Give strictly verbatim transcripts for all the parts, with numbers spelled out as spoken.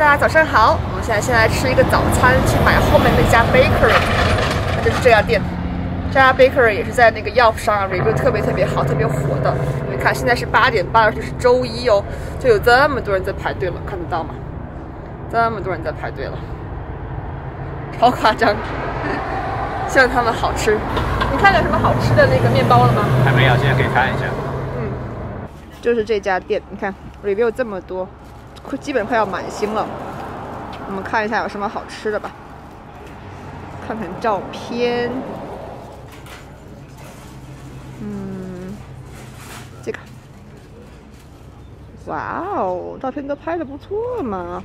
大家早上好，我们现在先来吃一个早餐，去买后面那家 bakery， 那就是这家店。这家 bakery 也是在那个 Yelp 上 review 特别特别好、特别火的。你们看，现在是八点半，而且是周一哦，就有这么多人在排队了，看得到吗？这么多人在排队了，超夸张。希望他们好吃。你看到什么好吃的那个面包了吗？ 还没有，现在可以看一下。 嗯，就是这家店，你看 review 这么多，快基本快要满星了。我们看一下有什么好吃的吧。看看照片。嗯，这个。哇哦，照片都拍得不错嘛。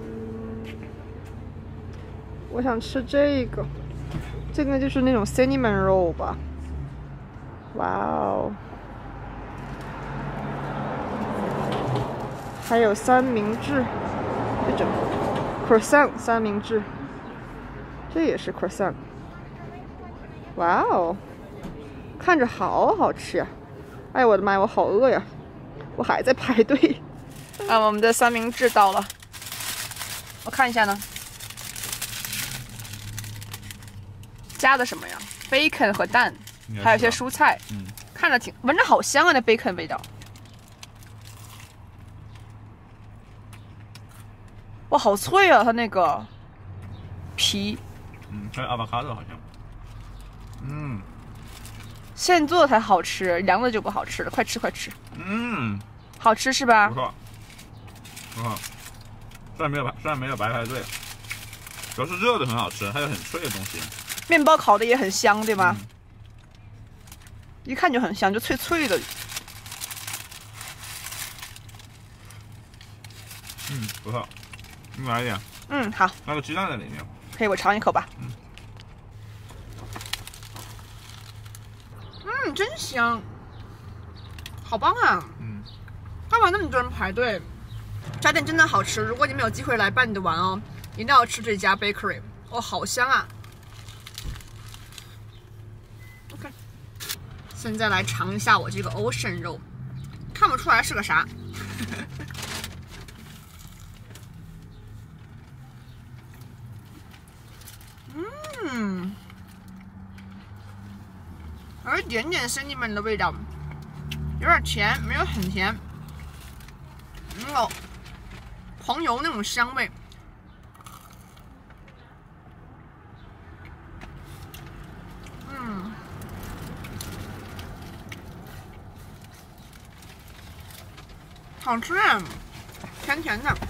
我想吃这个。这个就是那种 cinnamon roll 吧，哇哦！还有三明治，这种 croissant 三明治，这也是 croissant， 哇哦，看着好好吃呀！哎，我的妈呀，我好饿呀！我还在排队。啊，我们的三明治到了，我看一下呢。加的什么呀 ？bacon 和蛋，还有一些蔬菜，嗯，看着挺，闻着好香啊，那 bacon 味道。哇，好脆啊，它那个皮。 嗯，还有 avocado 好像。嗯， 现做的才好吃，凉的就不好吃了。快吃快吃。 嗯， 好吃是吧？ 不错，不错。虽然没有白，虽然没有白排队，主要是热的很好吃，还有很脆的东西。 面包烤的也很香，对吧？ 嗯、 一看就很香，就脆脆的。 嗯，不错。你来一点。 嗯，好。 还有鸡蛋在里面。 可以，我尝一口吧。 嗯。 嗯，真香。好棒啊！嗯。干嘛那么多人排队？这家店真的好吃，如果你们有机会来班尼玩哦，一定要吃这家 bakery。哦，好香啊！现在来尝一下我这个 ocean 肉，看不出来是个啥。嗯，有一点点 cinnamon 的味道，有点甜，没有很甜。嗯哦，黄油那种香味。好吃啊，甜甜的。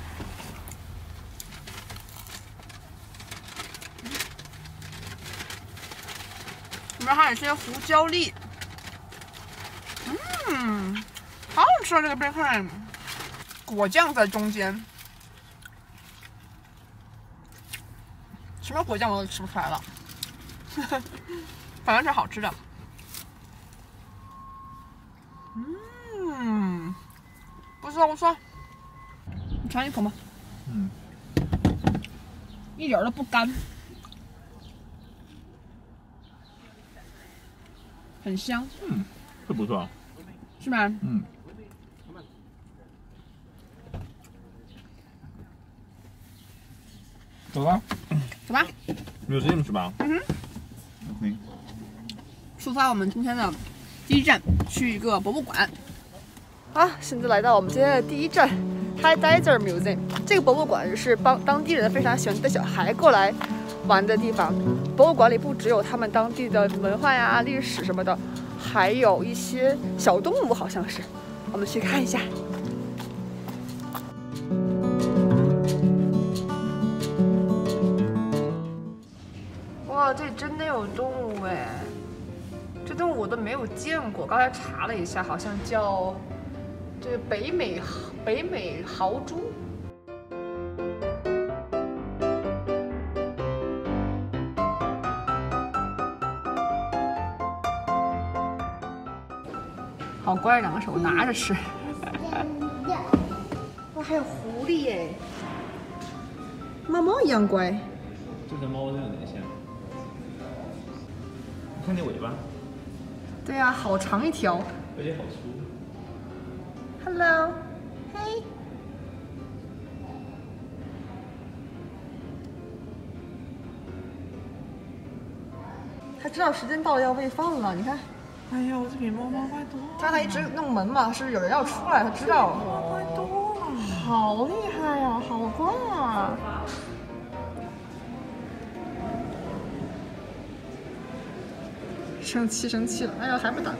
里面还有一些胡椒粒。嗯，好好吃啊！这个 bacon， 果酱在中间，什么果酱我都吃不出来了，反正是好吃的。嗯。不错不错，你尝一口吗？嗯，一点都不干，很香。 嗯，这不错， 是吗？ 嗯。走吧， 走吧。 museum 是吧？ 嗯哼。 嗯。 出发，我们今天的第一站去一个博物馆。啊，现在来到我们今天的第一站 ，High Desert Museum。这个博物馆是帮当地人非常喜欢带小孩过来玩的地方。博物馆里不只有他们当地的文化呀、历史什么的，还有一些小动物，好像是。我们去看一下。哇，这真的有动物哎！这动物我都没有见过，刚才查了一下，好像叫。这个北美北美豪猪，好乖，两个手拿着吃。哇，还有狐狸耶，猫猫一样乖。 这跟猫真的有点像。你看那尾巴。 对呀、啊，好长一条， 而且好粗。 Hello，嘿。 他知道时间到了要喂饭了，你看。 哎呀，我这比猫猫快多了。 刚才一直弄门嘛，是有人要出来，他知道。 快多了。 好厉害呀、啊，好乖啊！生气生气了，哎呀，还不打。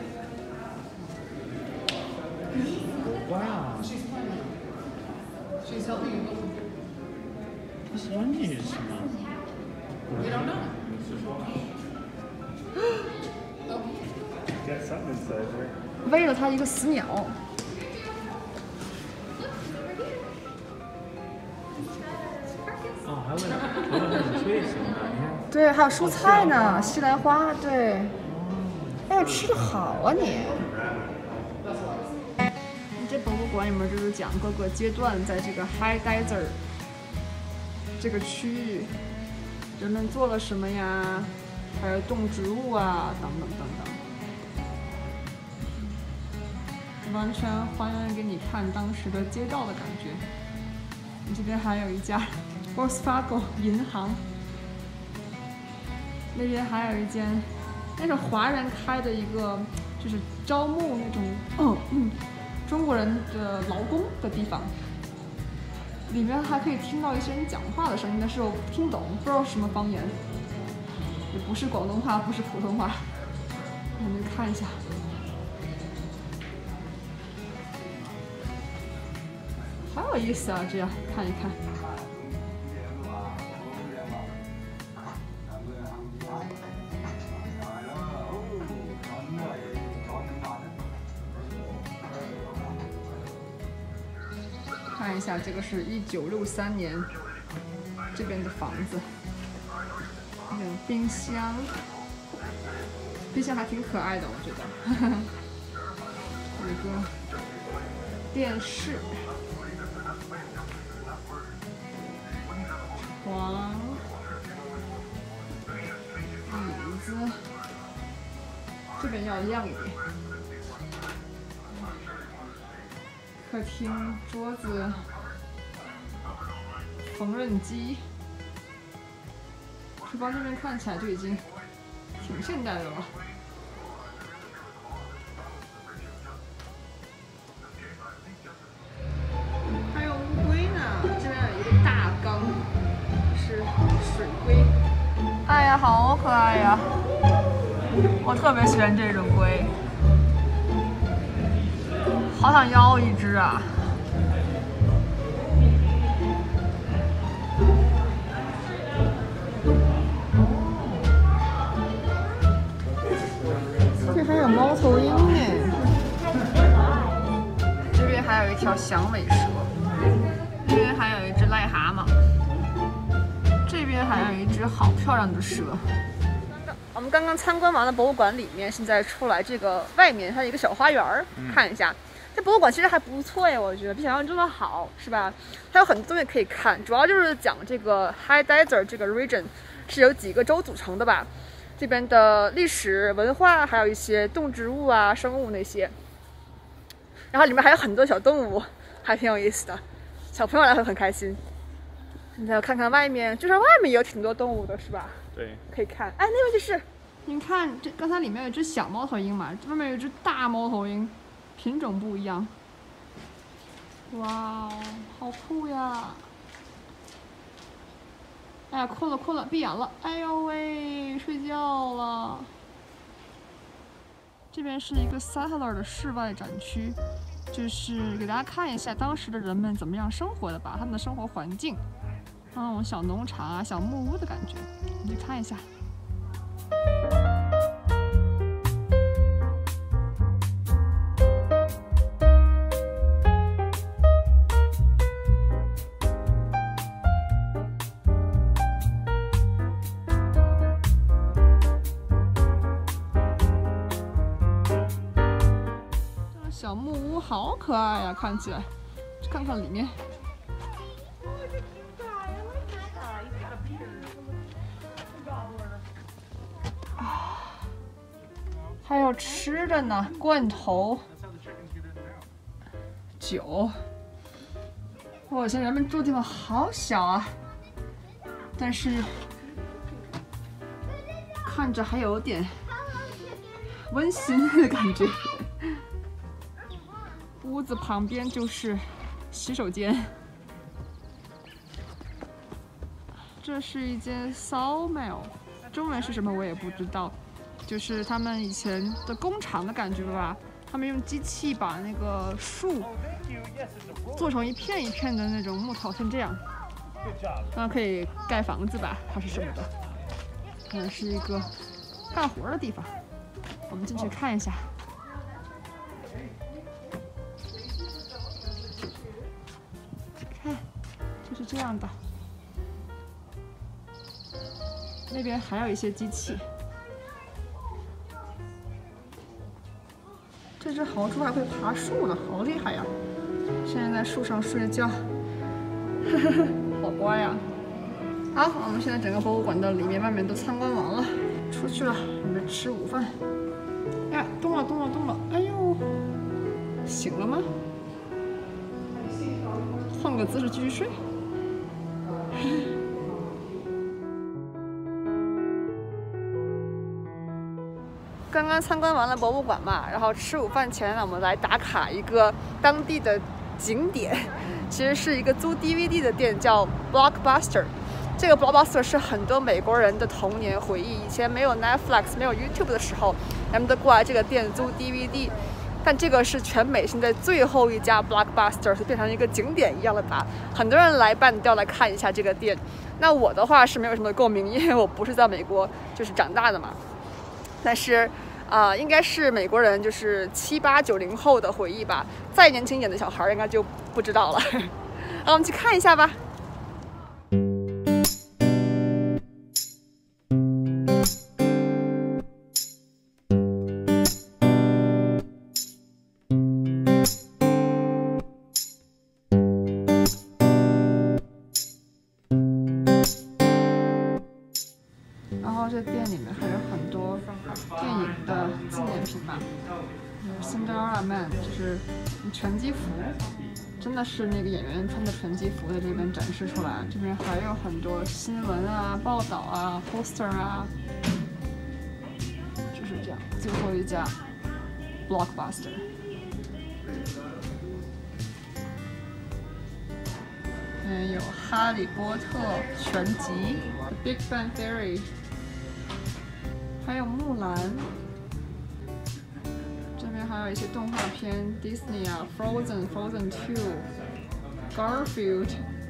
乖啊。他说你是什么？ 喂了他一个死鸟。 哦，还问还问那种脆什么的，你看。 对，还有蔬菜呢，西兰花，对。哎呀，吃的好啊你！这博物馆里面就是讲各个阶段在这个 High Desert 这个区域，人们做了什么呀？还有动植物啊，等等等等，完全还原给你看当时的街道的感觉。这边还有一家 Wells Fargo 银行，那边还有一间那种华人开的一个，就是招募那种嗯嗯中国人的劳工的地方。里面还可以听到一些人讲话的声音，但是我听不懂，不知道什么方言，也不是广东话，不是普通话。我们看一下，好有意思啊！这样看一看。看一下，这个是一九六三年这边的房子，有冰箱，冰箱还挺可爱的，我觉得。有一个电视，床，椅子，这边要亮一点。客厅桌子，缝纫机，厨房这边看起来就已经挺现代的了。还有乌龟呢，这边有一个大缸，是水龟。哎呀，好可爱呀！我特别喜欢这种龟。好想要一只啊！这还有猫头鹰呢。这边还有一条响尾蛇，这边还有一只癞蛤蟆，这边还有一只好漂亮的蛇。我们刚刚参观完了博物馆里面，现在出来这个外面它有一个小花园，看一下。这博物馆其实还不错呀，我觉得比想象中的好，是吧？它有很多东西可以看，主要就是讲这个 High Desert 这个 region 是由几个州组成的吧？这边的历史文化，还有一些动植物啊、生物那些，然后里面还有很多小动物，还挺有意思的，小朋友来会很开心。你再看看外面，就是外面也有挺多动物的，是吧？ 对， 可以看。哎，那边就是，您看这刚才里面有一只小猫头鹰嘛，这外面有一只大猫头鹰。品种不一样，哇哦，好酷呀！哎呀，困了困了，闭眼了。哎呦喂，睡觉了。这边是一个 Settler 的室外展区，就是给大家看一下当时的人们怎么样生活的吧，他们的生活环境，那种小农场啊、小木屋的感觉，你去看一下。小木屋好可爱呀，看起来，去看看里面。啊，还有吃的呢，罐头、酒。哇，现在人们住的地方好小啊，但是看着还有点温馨的感觉。屋子旁边就是洗手间，这是一间 sawmill， 中文是什么我也不知道，就是他们以前的工厂的感觉吧。他们用机器把那个树做成一片一片的那种木头，像这样，然后可以盖房子吧，还是什么的，可能是一个干活的地方。我们进去看一下。看，就是这样的。那边还有一些机器。这只豪猪还会爬树呢，好厉害呀！现在在树上睡觉，呵呵呵，好乖呀。好，我们现在整个博物馆的里面、外面都参观完了，出去了，准备吃午饭。呀，动了，动了，动了！哎呦，醒了吗？换个姿势继续睡。刚刚参观完了博物馆嘛，然后吃午饭前呢，我们来打卡一个当地的景点，其实是一个租 D V D 的店，叫 Blockbuster。这个 Blockbuster 是很多美国人的童年回忆。以前没有 Netflix、没有 YouTube 的时候，人们都过来这个店租 D V D。但这个是全美现在最后一家 Blockbuster， 就变成一个景点一样的吧。很多人来办都要来看一下这个店。那我的话是没有什么共鸣，因为我不是在美国就是长大的嘛。但是，啊、呃，应该是美国人就是七八九零后的回忆吧。再年轻一点的小孩应该就不知道了。让我们去看一下吧。然后这店里面还有很多电影的纪念品吧，有 Cinderella Man， 就是拳击服，真的是那个演员穿的拳击服在这边展示出来。这边还有很多新闻啊、报道啊、poster 啊，就是这样。最后一家 Blockbuster。嗯，有《哈利波特》全集，《Big Bang Theory》。还有木兰，这边还有一些动画片 ，Disney 啊 ，Frozen、Frozen Two、Garfield。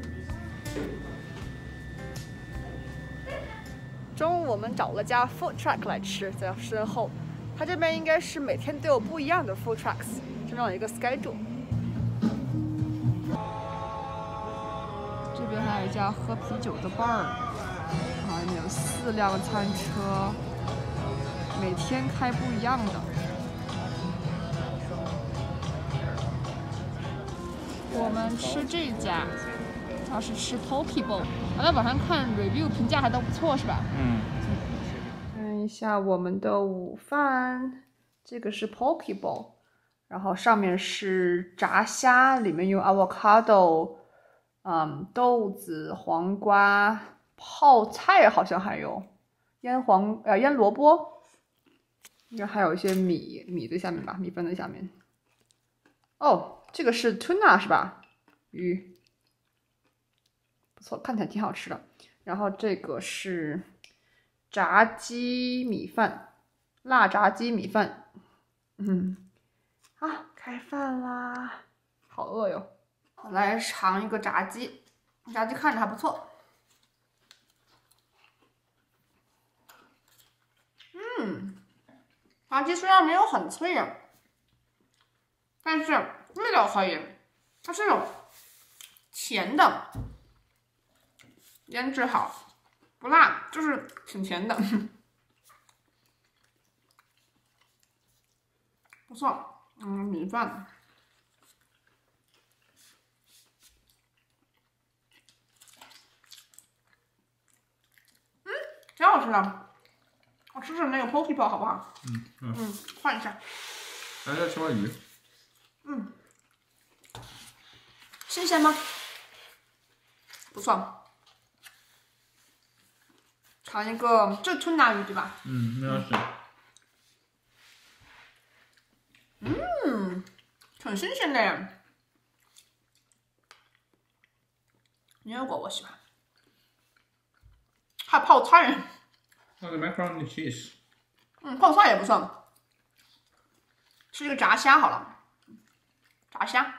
中午我们找了家 food truck 来吃，在身后。它这边应该是每天都有不一样的 food trucks， 这边有一个 schedule。这边还有一家喝啤酒的 bar， 然后里面有四辆餐车。每天开不一样的。我们吃这家，主要是吃 Poke Bowl， 我在网上看 review 评价还都不错，是吧？ 嗯。 看一下我们的午饭，这个是 Poke Bowl， 然后上面是炸虾，里面有 avocado， 嗯，豆子、黄瓜、泡菜，好像还有腌黄呃腌萝卜。应该还有一些米米在下面吧，米粉在下面。哦，这个是 tuna 是吧？鱼，不错，看起来挺好吃的。然后这个是炸鸡米饭，辣炸鸡米饭。嗯，好，开饭啦，好饿哟！我来尝一个炸鸡，炸鸡看着还不错。嗯。炸鸡虽然没有很脆呀，但是味道可以，它是那种甜的，腌制好，不辣，就是挺甜的，不错。嗯，米饭，嗯，挺好吃的。我吃吃那个 Poke Bowl 好不好？ 嗯嗯嗯，换一下。 来，再吃碗鱼。 嗯，新鲜吗？不错。 尝一个，这吞拿鱼对吧？ 嗯，应该是。 嗯，很新鲜的。牛油果我喜欢，还有泡菜。 那个 macaroni cheese。 嗯，泡菜也不错。吃一个炸虾好了，炸虾。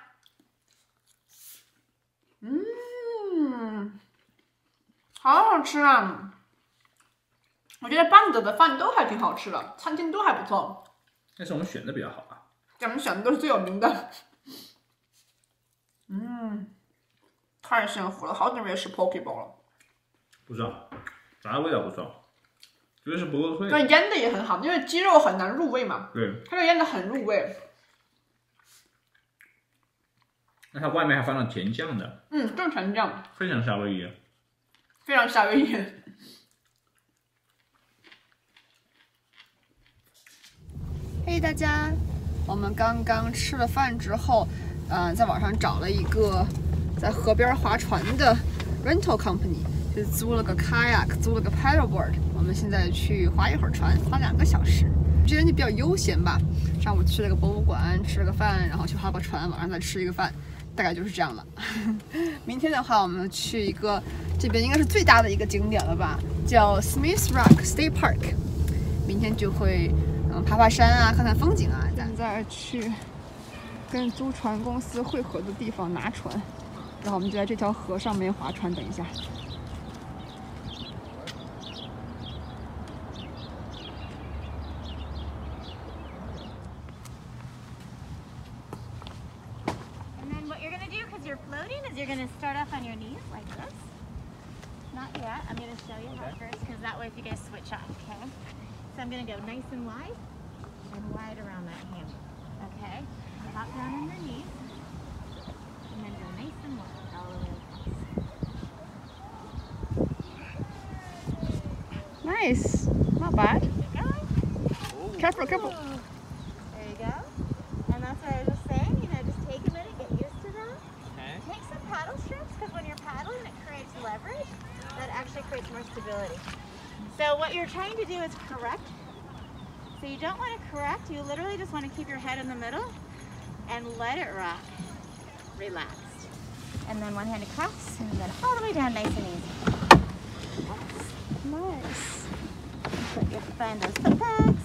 嗯，好好吃啊！我觉得半德的饭都还挺好吃的，餐厅都还不错。 但是我们选的比较好啊。 咱们选的都是最有名的。嗯，太幸福了，好久没吃 poke bowl 了。 不错，炸的味道不错，主要是不够脆。 对，腌的也很好，因为鸡肉很难入味嘛。 对。 它这腌的很入味。 那它外面还放了甜酱的。 嗯，就是甜酱。 非常夏威夷。 非常夏威夷。嘿，大家，我们刚刚吃了饭之后，嗯、呃，在网上找了一个在河边划船的 rental company， 就租了个 kayak， 租了个 paddleboard。我们现在去划一会儿船，划两个小时。这天就比较悠闲吧。上午去了个博物馆，吃了个饭，然后去划个船，晚上再吃一个饭，大概就是这样了。明天的话，我们去一个这边应该是最大的一个景点了吧，叫 Smith Rock State Park。明天就会。嗯，爬爬山啊，看看风景啊。现在去跟租船公司汇合的地方拿船，然后我们就在这条河上面划船。等一下。 And then what you're gonna do, because you're floating, is you're gonna start off on your knees like this. Not yet. I'm gonna show you how first, because that way if you guys switch off, okay? So I'm going to go nice and wide and wide around that handle, okay? Hop down on your knees and then go nice and wide all the way across. Nice. Not bad. Keep going. Careful, careful. There you go. And that's what I was just saying, you know, just take a minute, get used to that. Okay. Take some paddle strips, because when you're paddling, it creates leverage. That actually creates more stability. So what you're trying to do is correct. So you don't want to correct, you literally just want to keep your head in the middle and let it rock. Relaxed. And then one hand across and then all the way down nice and easy. Nice. Put your, find those foot pegs.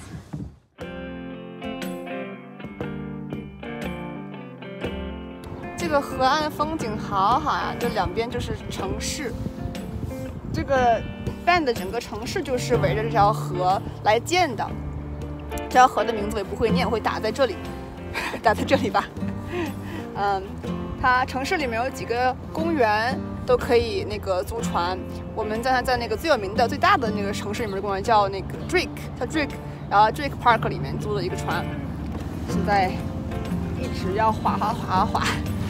这个河岸风景好好呀，这两边就是城市。这个 Bend 的整个城市就是围着这条河来建的。这条河的名字我也不会念，我会打在这里，打在这里吧。嗯，它城市里面有几个公园都可以那个租船。我们在在那个最有名的、最大的那个城市里面的公园叫那个 Drake， 它 Drake， 然后 Drake Park 里面租了一个船。现在一直要划划划划，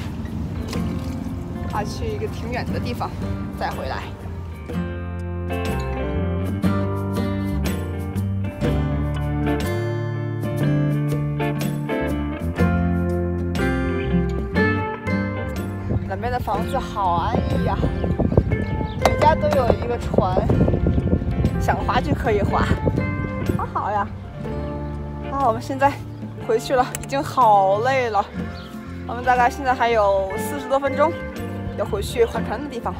划去一个挺远的地方，再回来。两边的房子好安逸呀，每家都有一个船，想划就可以划，好好呀。啊，我们现在回去了，已经好累了。我们大概现在还有四十多分钟，要回去划船的地方。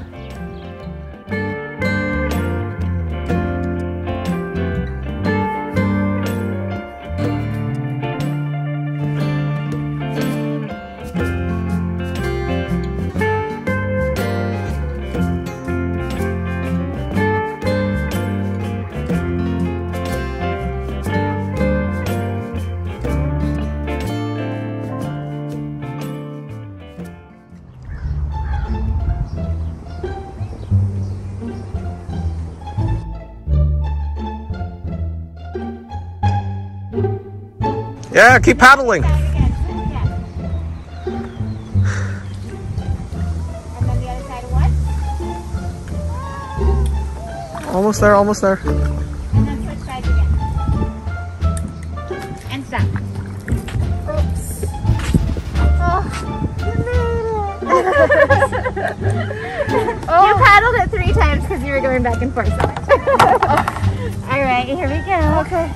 Yeah, keep paddling. Side again. Yeah. And then the other side of what? Almost there, almost there. And then switch sides again. And stop. Oops. Oh, you made it. Oh. You paddled it three times because you were going back and forth so much. right, here we go. OK。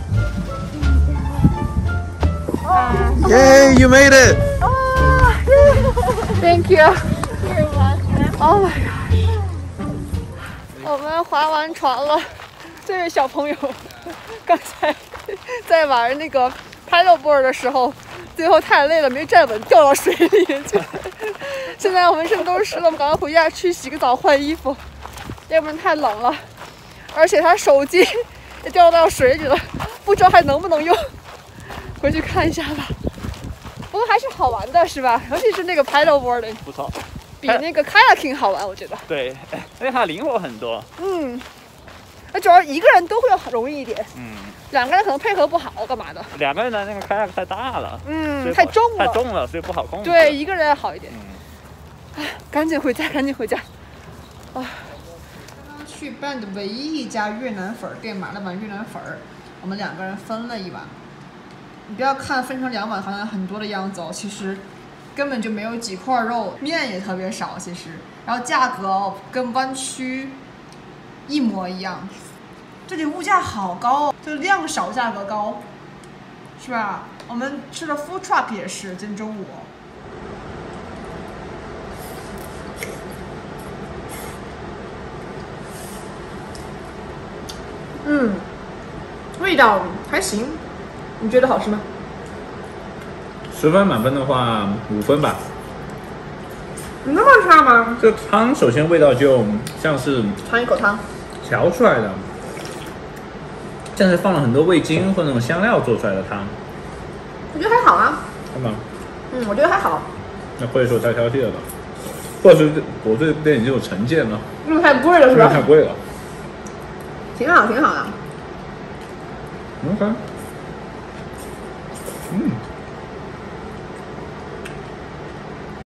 Uh, Yay, you made it! Oh, thank you. you're welcome. Oh my god！ 我们划完船了，这位小朋友刚才在玩那个 paddleboard 的时候，最后太累了没站稳，掉到水里去。现在我们身都是湿了，我们赶快回家去洗个澡换衣服，要不然太冷了。而且他手机也掉到水里了，不知道还能不能用，回去看一下吧。不过还是好玩的，是吧？尤其是那个 paddleboard， 不错， 比那个 kayaking 好玩，我觉得。 对，因为它灵活很多。 嗯，那主要一个人都会容易一点， 嗯， 两个人可能配合不好，干嘛的？ 两个人的那个 kayak 太大了， 嗯，太重了， 太重了，所以不好控制。 对，一个人好一点。 嗯， 哎，赶紧回家，赶紧回家。啊，刚刚去 Bend 唯一一家越南粉店买了碗越南粉儿，我们两个人分了一碗。你不要看分成两碗好像很多的样子哦，其实根本就没有几块肉，面也特别少，其实，然后价格哦跟湾区一模一样。这里物价好高哦，就量少价格高，是吧？我们吃的 food truck 也是，今天中午。嗯，味道还行，你觉得好吃吗？ 十分满分的话，五分吧。 你那么差吗？ 这汤首先味道就像是尝一口汤。 调出来的，像是放了很多味精或那种香料做出来的汤。 我觉得还好啊。 是吗？ 嗯，我觉得还好。 那或者说太挑剔了吧？或者是我对电影就有成见了。 因为太贵了，是因为吧？ 太贵了。 挺好，挺好的。 OK。嗯。